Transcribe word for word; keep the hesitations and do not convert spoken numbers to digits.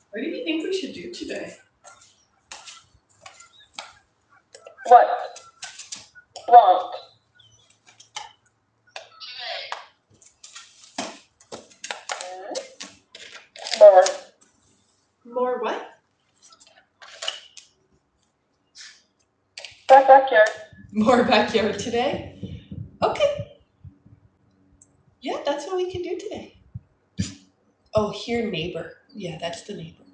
What do you think we should do today? What? Want? Hmm? More. More what? Back backyard. More backyard today? Okay. Yeah, that's what we can do today. Oh, here, neighbor. Yeah, that's the neighbor.